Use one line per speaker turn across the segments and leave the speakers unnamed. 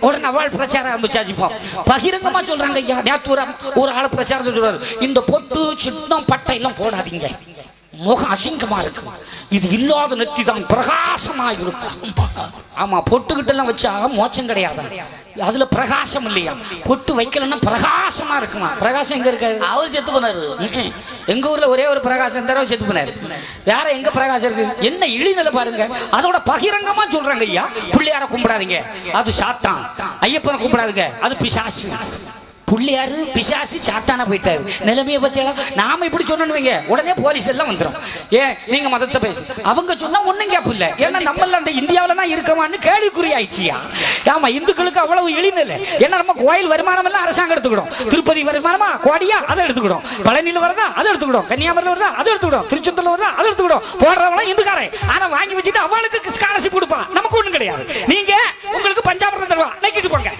உடனே அவள் பிரச்சாரம் ஆரம்பிச்சாச்சுப்போம். பகிரங்கமா சொல்றாங்க ஐயா. நேற்று ஒரு ஆள் பிரச்சாரத்தை சொல்றாரு, இந்த பொட்டு சின்னம் பட்டை எல்லாம் போடாதீங்க, முகம் அசிங்கமா இருக்கு, இது இல்லாத நெத்தி தான் பிரகாசமா இருக்கும். ஆமா, பொட்டுக்கிட்ட எல்லாம் வச்சா மோச்சம் கிடையாது, அதுல பிரகாசம் இல்லையா, பொட்டு வைக்கலன்னா பிரகாசமா இருக்குமா. பிரகாசம் எங்க இருக்காரு? அவர் செத்து போனாரு. எங்க ஊர்ல ஒரே ஒரு பிரகாசம் தர செத்து போனாரு. வேற எங்க பிரகாசம் இருக்கு? என்ன இழிநிலை பாருங்க. அதோட பகிரங்கமா சொல்றாங்க ஐயா, பிள்ளையார கும்பிடாதீங்க, அது சாத்தான். ஐயப்பனை கும்பிடாதீங்க, அது பிசாசு. பிள்ளையாரு பிசாசு சாத்தானா போயிட்டாரு. நிலைமையை பத்தியெல்லாம் நாம இப்படி சொன்னோன்னு உடனே போலீஸ் எல்லாம் வந்துடும். ஏன் நீங்க மதத்தை பேசு, அவங்க சொன்னா ஒண்ணும் கேப்பு இல்லை. ஏன்னா நம்மள அந்த இந்தியாவில தான் இருக்கமான்னு கேள்விக்குறி ஆயிடுச்சியா. ஆமா, இந்துக்களுக்கு அவ்வளவு எளிமையில்லை. ஏன்னா நம்ம கோயில் வருமானம் எல்லாம் அரசாங்கம் எடுத்துக்கிடும். திருப்பதி வருமானமா கோடியா அதை எடுத்துக்கிடும், பழனியில வருதா அதை எடுத்துக்கிடும், கன்னியாகுமரியில வருதா அதை எடுத்துக்கிடும், திருச்செந்தூர்ல வருதா அதை எடுத்துக்கிடும். போடுறவங்க இந்துக்காரன். ஆனா வாங்கி வச்சுட்டு அவளுக்கு ஸ்காலர்ஷிப் கொடுப்பான், நமக்கு ஒண்ணும் கிடையாது. நீங்க உங்களுக்கு பஞ்சாபம் தருவா, நக்கிட்டு போங்க.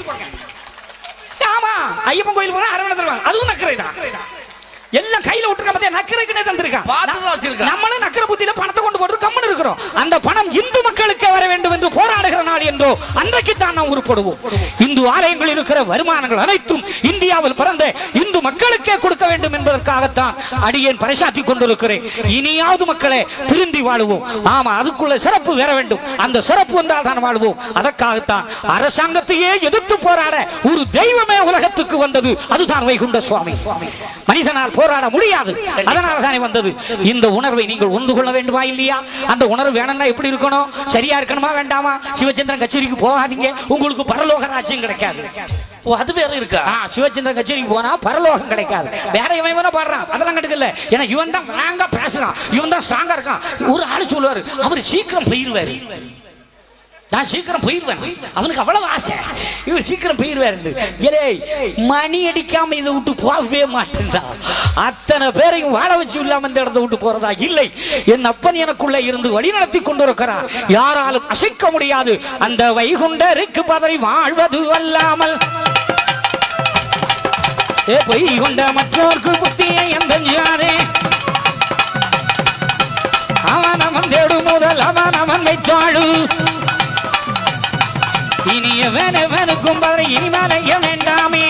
ஆமா, ஐயப்பன் கோயில் போனா அரவணை தருவாங்க, அதுவும் நக்கரை தான். எல்லாம் கையில விட்டுருக்க பத்தியா, நக்கரைக்குனே தந்திருக்கான். நம்மளும் நக்கரை புத்தியில பணத்தை கொண்டு போட்டு கம்மன் இருக்கிறோம். அந்த பணம் இந்து மக்களுக்கு வர வேண்டும் என்று போராடுகிற நாள் என்றோ அன்றைக்கு தான் நாம் உருப்படுவோம். இந்து ஆலயங்களில் இருக்கிற வருமானங்கள் அனைத்தும் இந்தியாவில் பிறந்த இந்து மக்களுக்கே கொடுக்க வேண்டும் என்பதற்காகத்தான் அடியேன் பறைசாற்றி கொண்டிருக்கிறேன். இனியாவது மக்களே திருந்தி வாழுவோம். ஆமா, அதுக்குள்ள சிறப்பு வேற வேண்டும். அந்த சிறப்பு வந்தால் தான் வாழ்வோம். அதற்காகத்தான் அரசாங்கத்தையே எதிர்த்து போராட ஒரு தெய்வமே உலகத்துக்கு வந்தது, அதுதான் வைகுண்ட சுவாமி. மனிதனால் போராட முடியாது, அதனால தானே வந்தது. இந்த உணர்வை நீங்கள் உணர்ந்து கொள்ள வேண்டுமா இல்லையா? அந்த உணர்வு வேணும்னா எப்படி இருக்கணும்? சரியா இருக்கணுமா வேண்டாமா? சிவச்சந்திரன் கச்சேரிக்கு போகாதீங்க, உங்களுக்கு பரலோக ராஜ்யம் கிடைக்காது. ஓ, அது வேற இருக்கா? சிவச்சந்திரன் கச்சேரிக்கு போனா பரலோகம் கிடைக்காது. வேற இவன் வேணா பாடுறான், அதெல்லாம் கிடைக்கல. ஏன்னா இவன் தான் நாங்க பேசுறான், இவன் தான் ஸ்ட்ராங்கா இருக்கான். ஒரு ஆளு சொல்லுவாரு, அவர் சீக்கிரம் போயிருவாரு, நான் சீக்கிரம் போயிருவேன், அவனுக்கு அவ்வளவு ஆசை, இவர் சீக்கிரம் போயிருவாரு. மணி அடிக்காம இதை விட்டு போகவே மாட்டேன். அத்தனை பேரையும் வாழ வச்சு இல்லாம இந்த இடத்தை விட்டு போறதா இல்லை. என் அப்பன் எனக்குள்ள இருந்து வழி நடத்தி கொண்டிருக்கிறார், யாராலும் அசைக்க முடியாது. அந்த வைகுண்டருக்கு பதறி வாழ்வது அல்லாமல் பொய் கொண்ட மற்றோருக்கு புத்தியை எந்தே அவன் அவன் தேடு முதல் அவன் அவன் வைத்தாழு இனியவனுக்கும் பதறி இனிமலைய வேண்டாமே.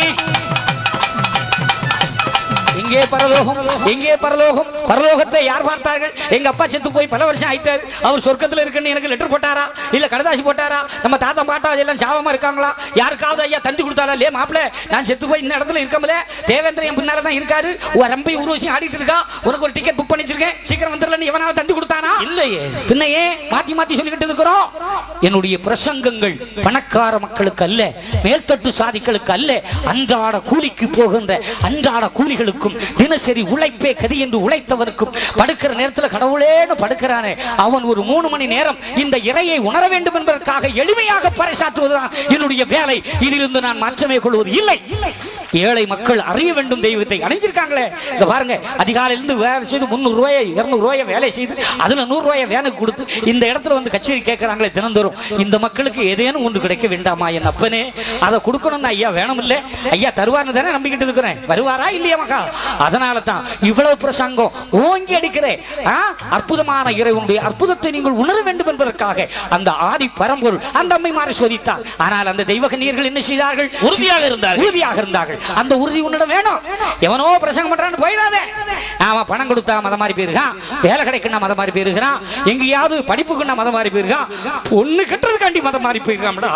எங்கே பரலோகம், எங்கே பரலோகம்? பரலோகத்தை யார் பார்த்தார்கள்? எங்க அப்பா செத்து போய் பல வருஷம் ஆயிட்டாரு, அவர் சொர்க்கத்தில் இருக்குன்னு எனக்கு லெட்டர் போட்டாரா இல்ல கடுதாசி போட்டாரா? நம்ம தாத்தா பாட்டா எல்லாம் சாவமா இருக்காங்களா? யாருக்காவது ஐயா தந்தி கொடுத்தாரா? லே மாப்பிள்ள, நான் செத்து போய் இந்த இடத்துல இருக்கமல, தேவேந்திரன் என் பின்னால தான் இருக்காரு, ரம்பை உருவசி ஆடிட்டு இருக்கா, உனக்கு ஒரு டிக்கெட் புக் பண்ணி வச்சிருக்கேன், சீக்கிரம் வந்துடலன்னு எவனாவது தந்தி கொடுத்தானா? இல்லையே. பின்னையே மாத்தி மாத்தி சொல்லிக்கிட்டு இருக்கிறோம். என்னுடைய பிரசங்கங்கள் பணக்கார மக்களுக்கு அல்ல, மேல்தட்டு சாதிகளுக்கு அல்ல, அன்றாட கூலிக்கு போகின்ற அன்றாட கூலிகளுக்கும் தினசரி உழைப்பே கதி என்று உழைத்தவனுக்கும், படுக்கிற நேரத்தில் கடவுளேன்னு படுக்கிறானே அவன் ஒரு 3 மணி நேரம் இந்த இறையை உணர வேண்டும் என்பதற்காக எளிமையாக பறைசாற்றுவதுதான் என்னுடைய வேலை. இதிலிருந்து நான் மாற்றமே கொள்வது இல்லை. ஏழை மக்கள் அறிய வேண்டும் தெய்வத்தை. அணிஞ்சிருக்காங்களே இங்க பாருங்க, அதிகாலையிலிருந்து வேலை செய்து 300 ரூபாய் 200 ரூபாய் வேலை செய்து அதுல 100 ரூபாய் வேனுக்கு கொடுத்து இந்த இடத்துல வந்து கச்சேரி கேட்கிறாங்களே தினந்தோறும். இந்த மக்களுக்கு ஏதேனும் ஒன்று கிடைக்க வேண்டாமா? என் அப்பனே, அதை கொடுக்கணும்னு ஐயா வேணும் இல்ல, ஐயா தருவார்னு தானே நம்பிக்கிட்டு இருக்கிறேன். வருவாரா இல்லையா மக்கா? அதனால தான் இவ்வளவு பிரசங்கம் ஓங்கி அடிக்கிறேன். அற்புதமான இறைவனுடைய அற்புதத்தை நீங்கள் உணர வேண்டும் என்பதற்காக அந்த ஆதி பரம்பொருள் அந்த அம்மைமாரை சோதித்தார். ஆனால் அந்த தெய்வ கன்னியர்கள் என்ன செய்தார்கள்? உறுதியாக இருந்தார்கள். அந்த உறுதி உன்னிடம் வேணும். எவனோ பிரசங்கம் பண்றான்னு போயிடாதே. நாம பணம் கொடுத்தா மத மாதிரி போயிருக்கான், வேலை கிடைக்குன்னா மத மாதிரி போயிருக்கிறான், எங்கேயாவது படிப்புக்குன்னா மத மாதிரி போயிருக்கான், பொண்ணு கட்டுறதுக்காண்டி மத மாதிரி போயிருக்கான்டா.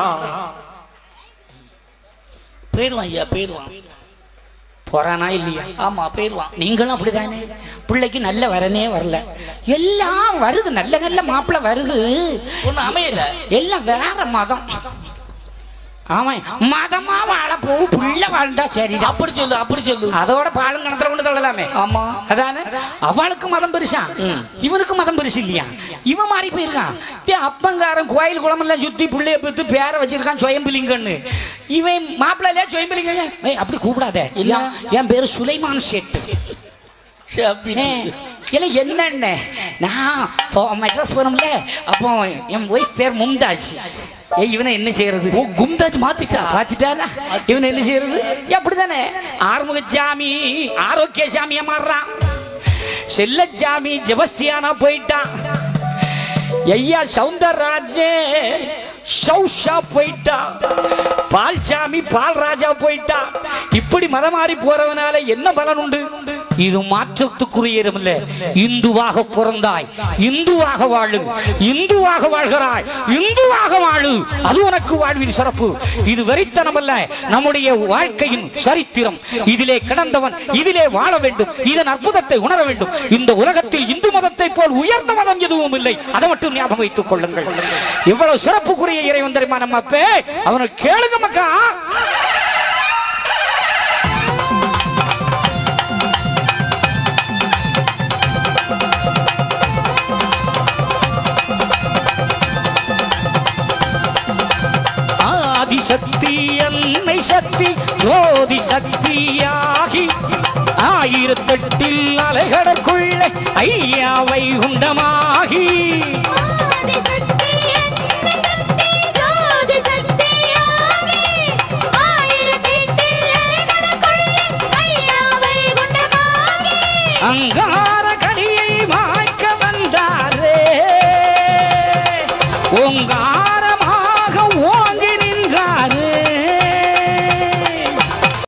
போயிடுவான் ஐயா, போயிடுவான்.
போறானா இல்லையா?
ஆமா, போயிடுவான்.
நீங்களும் அப்படிதானே? பிள்ளைக்கு நல்ல வரனே வரல, எல்லாம் வருது, நல்ல நல்ல மாப்பிள்ளை வருது,
ஒன்னும் அமையல,
எல்லாம் வேற மதம். ஆமா, மதமா வாழ போகும், புள்ள வாழ்ந்தா சரி.
அப்படி சொல்லு, அப்படி சொல்லு.
அதோட பாலும் கணத்துல கொண்டு தள்ளலாமே.
ஆமா,
அதானே. அவளுக்கு மதம் பெருசா, இவனுக்கு மதம் பெருசு இல்லையா? இவன் மாறி போயிருக்கான். அப்பங்காரன் கோயில் குளம் எல்லாம் சுத்தி பிள்ளைய பெற்று பேரை வச்சிருக்கான் சுயம்பிலிங்கன்னு. இவன் மாப்பிள்ளையா சுயம்பிலிங்க அப்படி கூப்பிடாத, இல்ல என் பேரு சுலைமான் சேட்டு. இல்லை என்னென்ன நான் மெட்ராஸ் போனோம்ல, அப்போ என் ஒய்ஃப் பேர் மும்தாஜ். இவனை என்ன செய்யறது?
கும்தாஜ் மாத்திட்டானா?
இவனை என்ன செய்யறது? அப்படித்தானே. ஆறுமுகசாமி ஆரோக்கிய சாமியா மாறுறான், செல்லச்சாமி ஜெபஸ்தியானா போயிட்டான், ஐயா சவுந்தரராஜே ஷௌஷா போயிட்டா, பால்சாமி பால் ராஜா போயிட்டா. இப்படி மதம் மாறி போறவனால என்ன பலன் உண்டு? இது மாற்றத்துக்குரிய இடம் இல்ல. இந்துவாக பிறந்தாய், இந்துவாக வாழு, இந்துவாக வாழ்கிறாய், இந்துவாக வாழு, அது உனக்கு வாழ்வின் சிறப்பு. இது வெறித்தனம் அல்ல, நம்முடைய வாழ்க்கையின் சரித்திரம். இதிலே கிடந்தவன் இதிலே வாழ வேண்டும், இதன் அற்புதத்தை உணர வேண்டும். இந்த உலகத்தில் இந்து மதத்தை போல் உயர்ந்த மதம் எதுவும் இல்லை, அதை மட்டும் ஞாபகம் வைத்துக் கொள்ளுங்கள். இவ்வளவு சிறப்புக்குரிய இறைவன் தெரியுமா நம்ம அப்பே? அவனை கேளுங்க மக்கா. ஆதிசக்தி அன்னை சக்தி ஜோதி சக்தியாகி 1008 அலைகடற்குள்ளே ஐயாவை உண்டமாகி அங்கார